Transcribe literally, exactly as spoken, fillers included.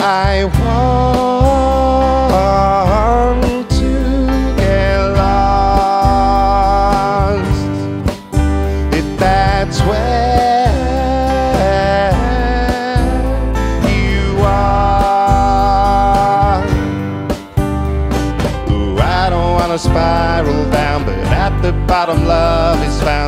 I want to get lost, if that's where you are. Ooh, I don't wanna spiral down, but at the bottom love is found.